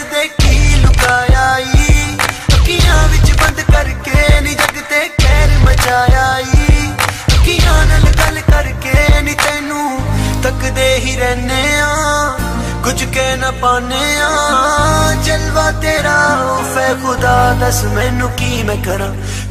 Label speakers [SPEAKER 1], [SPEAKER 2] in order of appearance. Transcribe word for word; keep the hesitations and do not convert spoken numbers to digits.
[SPEAKER 1] दे की लुकाया अखियां विच बंद करके नी जग ते कहर मचाया अखियां नाल गल करके नी तैनू तकदे ही रहने आ कुछ कह ना पाने आ जलवा तेरा उफे खुदा दस मैनू की मैं करा